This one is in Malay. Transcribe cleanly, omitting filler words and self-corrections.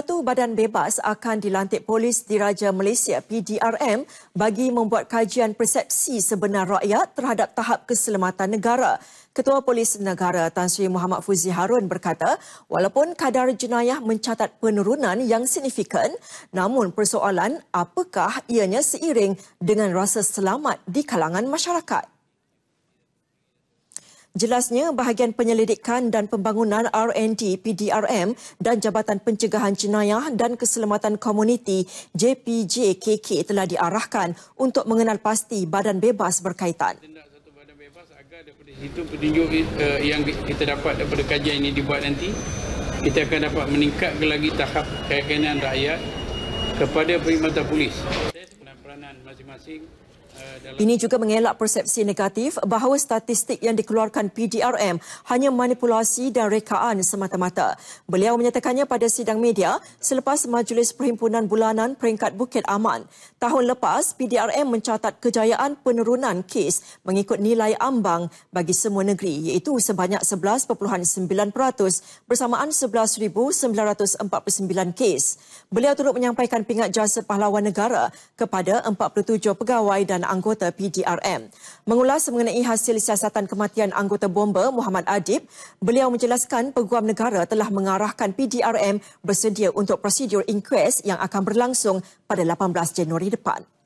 Satu badan bebas akan dilantik Polis Diraja Malaysia PDRM bagi membuat kajian persepsi sebenar rakyat terhadap tahap keselamatan negara. Ketua Polis Negara Tan Sri Muhammad Fuzi Harun berkata, walaupun kadar jenayah mencatat penurunan yang signifikan, namun persoalan apakah ianya seiring dengan rasa selamat di kalangan masyarakat. Jelasnya, bahagian penyelidikan dan pembangunan R&D PDRM dan Jabatan Pencegahan Jenayah dan Keselamatan Komuniti JPJKK telah diarahkan untuk mengenal pasti badan bebas berkaitan. Satu badan bebas agar daripada situ petunjuk yang kita dapat daripada kajian ini dibuat nanti, kita akan dapat meningkatkan lagi tahap keyakinan rakyat kepada perkhidmatan polis. Peranan masing-masing. Ini juga mengelak persepsi negatif bahawa statistik yang dikeluarkan PDRM hanya manipulasi dan rekaan semata-mata. Beliau menyatakannya pada sidang media selepas Majlis Perhimpunan Bulanan Peringkat Bukit Aman. Tahun lepas, PDRM mencatat kejayaan penurunan kes mengikut nilai ambang bagi semua negeri iaitu sebanyak 11.9% bersamaan 11,949 kes. Beliau turut menyampaikan pingat jasa pahlawan negara kepada 47 pegawai dan anggota PDRM. Mengulas mengenai hasil siasatan kematian anggota bomba Muhammad Adib, beliau menjelaskan Peguam Negara telah mengarahkan PDRM bersedia untuk prosedur inquest yang akan berlangsung pada 18 Januari depan.